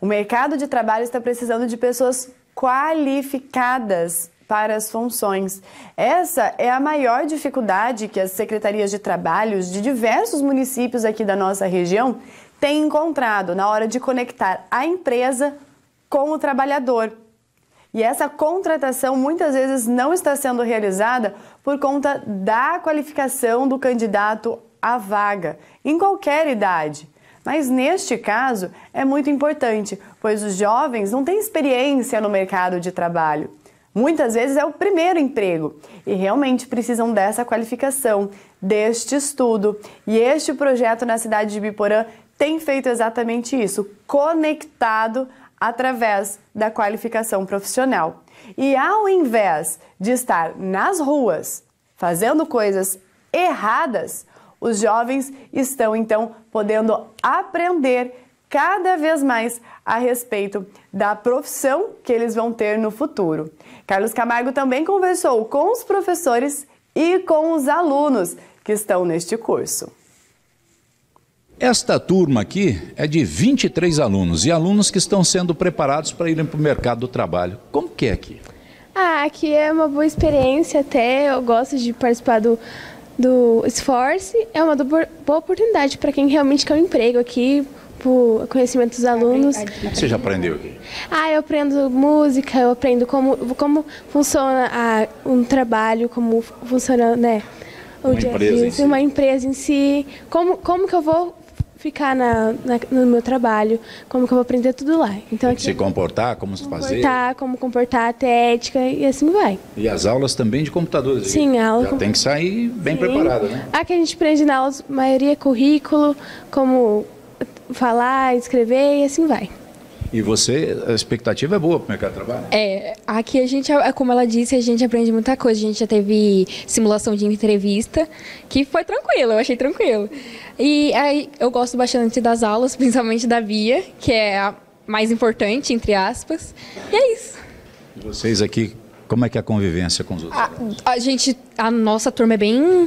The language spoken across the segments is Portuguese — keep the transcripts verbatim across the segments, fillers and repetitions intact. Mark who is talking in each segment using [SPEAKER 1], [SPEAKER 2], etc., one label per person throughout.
[SPEAKER 1] O mercado de trabalho está precisando de pessoas qualificadas para as funções. Essa é a maior dificuldade que as secretarias de trabalhos de diversos municípios aqui da nossa região têm encontrado na hora de conectar a empresa com o trabalhador. E essa contratação muitas vezes não está sendo realizada por conta da qualificação do candidato à vaga, em qualquer idade. Mas neste caso é muito importante, pois os jovens não têm experiência no mercado de trabalho. Muitas vezes é o primeiro emprego e realmente precisam dessa qualificação, deste estudo. E este projeto na cidade de Biporã tem feito exatamente isso, conectado através da qualificação profissional. E ao invés de estar nas ruas fazendo coisas erradas, os jovens estão então podendo aprender cada vez mais a respeito da profissão que eles vão ter no futuro. Carlos Camargo também conversou com os professores e com os alunos que estão neste curso.
[SPEAKER 2] Esta turma aqui é de vinte e três alunos e alunos que estão sendo preparados para irem para o mercado do trabalho. Como que é aqui?
[SPEAKER 3] Ah, aqui é uma boa experiência até, eu gosto de participar do, do Esforce, é uma boa oportunidade para quem realmente quer um emprego aqui, por conhecimento dos alunos.
[SPEAKER 2] O que você já aprendeu aqui?
[SPEAKER 3] Ah, eu aprendo música, eu aprendo como, como funciona a, um trabalho, como funciona, né, o
[SPEAKER 2] uma
[SPEAKER 3] dia
[SPEAKER 2] empresa
[SPEAKER 3] dia,
[SPEAKER 2] em si.
[SPEAKER 3] uma empresa em si, como, como que eu vou ficar na, na, no meu trabalho, como que eu vou aprender tudo lá. Então,
[SPEAKER 2] Tem que
[SPEAKER 3] aqui,
[SPEAKER 2] se comportar, como se fazer.
[SPEAKER 3] comportar, como comportar, até ética e assim vai.
[SPEAKER 2] E as aulas também de computadores aqui?
[SPEAKER 3] Sim, a aula
[SPEAKER 2] Já
[SPEAKER 3] com-
[SPEAKER 2] tem que sair bem
[SPEAKER 3] Sim.
[SPEAKER 2] preparada, né?
[SPEAKER 3] Aqui a gente aprende na aula, a maioria é currículo, como falar, escrever e assim vai.
[SPEAKER 2] E você, a expectativa é boa para o mercado de trabalho?
[SPEAKER 4] É, aqui a gente, como ela disse, a gente aprende muita coisa. A gente já teve simulação de entrevista, que foi tranquilo, eu achei tranquilo. E aí eu gosto bastante das aulas, principalmente da Bia, que é a mais importante, entre aspas. E é isso.
[SPEAKER 2] E vocês aqui, como é que é a convivência com os outros?
[SPEAKER 4] A, a gente, a nossa turma é bem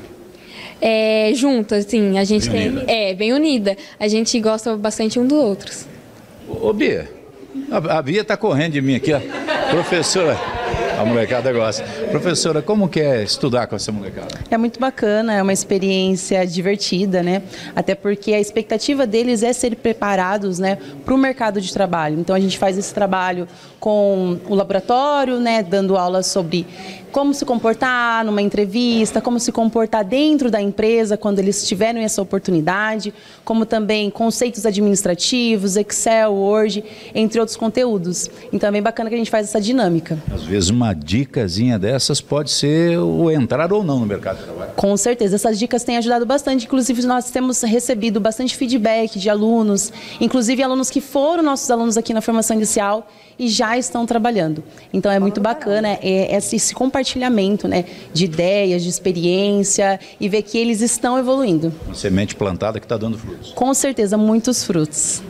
[SPEAKER 4] é, junta, assim, a gente
[SPEAKER 2] Bem
[SPEAKER 4] tem,
[SPEAKER 2] unida.
[SPEAKER 4] é bem unida. A gente gosta bastante um dos outros.
[SPEAKER 2] Ô, Bia, a, a Bia está correndo de mim aqui, ó. Professora, a molecada gosta. Professora, como que é estudar com essa molecada?
[SPEAKER 5] É muito bacana, é uma experiência divertida, né? Até porque a expectativa deles é serem preparados, né, para o mercado de trabalho. Então a gente faz esse trabalho com o laboratório, né, dando aulas sobre como se comportar numa entrevista, como se comportar dentro da empresa quando eles tiverem essa oportunidade, como também conceitos administrativos, Excel, Word, entre outros conteúdos. Então é bem bacana que a gente faz essa dinâmica.
[SPEAKER 2] Às vezes uma dicasinha dessas pode ser o entrar ou não no mercado de trabalho.
[SPEAKER 5] Com certeza, essas dicas têm ajudado bastante, inclusive nós temos recebido bastante feedback de alunos, inclusive alunos que foram nossos alunos aqui na formação inicial e já estão trabalhando. Então é muito bacana é, esse, esse compartilhamento, né, de ideias, de experiência e ver que eles estão evoluindo.
[SPEAKER 2] Uma semente plantada que está dando frutos.
[SPEAKER 5] Com certeza, muitos frutos.